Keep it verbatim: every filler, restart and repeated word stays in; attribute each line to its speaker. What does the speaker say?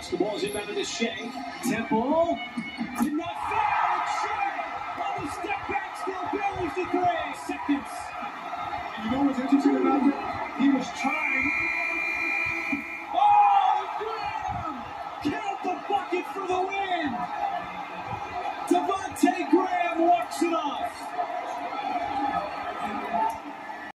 Speaker 1: The ball's inbounded to Shea. Temple did not fit.